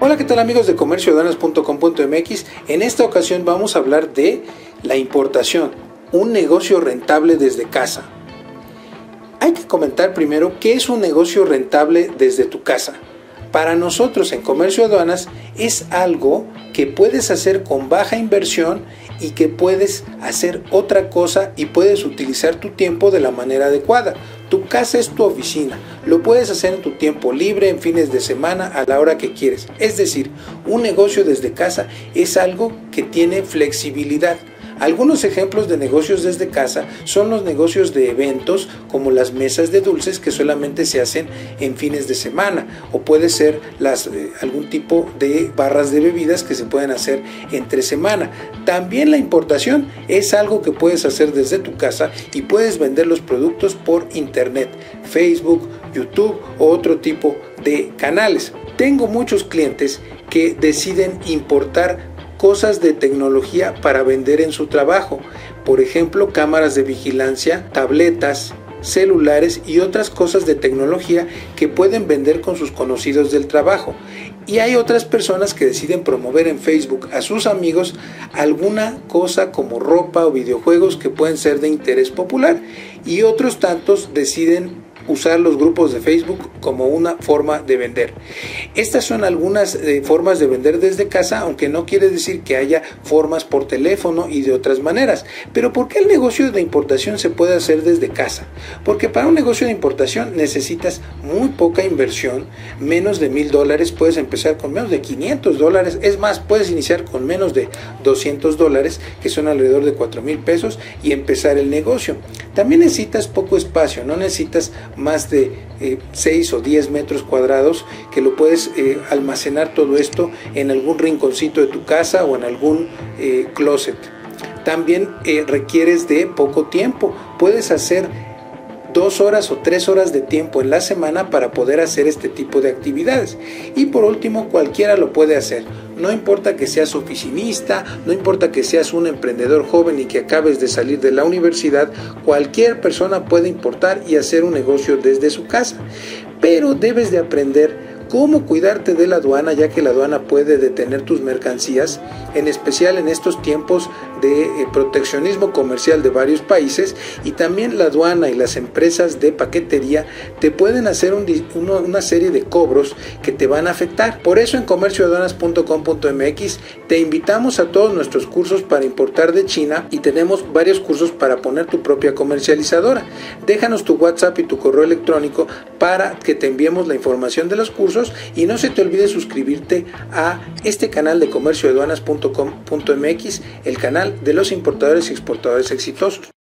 Hola, ¿qué tal amigos de comercioaduanas.com.mx? En esta ocasión vamos a hablar de la importación, un negocio rentable desde casa. Hay que comentar primero qué es un negocio rentable desde tu casa. Para nosotros en Comercio Aduanas es algo que puedes hacer con baja inversión y que puedes hacer otra cosa y puedes utilizar tu tiempo de la manera adecuada. Tu casa es tu oficina, lo puedes hacer en tu tiempo libre, en fines de semana, a la hora que quieres. Es decir, un negocio desde casa es algo que tiene flexibilidad. Algunos ejemplos de negocios desde casa son los negocios de eventos como las mesas de dulces que solamente se hacen en fines de semana, o puede ser algún tipo de barras de bebidas que se pueden hacer entre semana. También la importación es algo que puedes hacer desde tu casa y puedes vender los productos por internet, Facebook, YouTube o otro tipo de canales. Tengo muchos clientes que deciden importar cosas de tecnología para vender en su trabajo, por ejemplo cámaras de vigilancia, tabletas, celulares y otras cosas de tecnología que pueden vender con sus conocidos del trabajo. Y hay otras personas que deciden promover en Facebook a sus amigos alguna cosa como ropa o videojuegos que pueden ser de interés popular, y otros tantos deciden usar los grupos de Facebook como una forma de vender. Estas son algunas formas de vender desde casa, aunque no quiere decir que haya formas por teléfono y de otras maneras. Pero ¿por qué el negocio de importación se puede hacer desde casa? Porque para un negocio de importación necesitas muy poca inversión, menos de $1,000, puedes empezar con menos de $500, es más, puedes iniciar con menos de $200, que son alrededor de $4,000, y empezar el negocio. También necesitas poco espacio, no necesitas más de 6 o 10 metros cuadrados, que lo puedes almacenar todo esto en algún rinconcito de tu casa o en algún closet. También requieres de poco tiempo, puedes hacer 2 horas o 3 horas de tiempo en la semana para poder hacer este tipo de actividades. Y por último, cualquiera lo puede hacer. No importa que seas oficinista, no importa que seas un emprendedor joven y que acabes de salir de la universidad, cualquier persona puede importar y hacer un negocio desde su casa. Pero debes de aprender cómo cuidarte de la aduana, ya que la aduana puede detener tus mercancías, en especial en estos tiempos de proteccionismo comercial de varios países, y también la aduana y las empresas de paquetería te pueden hacer una serie de cobros que te van a afectar. Por eso en comercioaduanas.com.mx te invitamos a todos nuestros cursos para importar de China, y tenemos varios cursos para poner tu propia comercializadora. Déjanos tu WhatsApp y tu correo electrónico para que te enviemos la información de los cursos, y no se te olvide suscribirte a este canal de comercioaduanas.com.mx, el canal de los importadores y exportadores exitosos.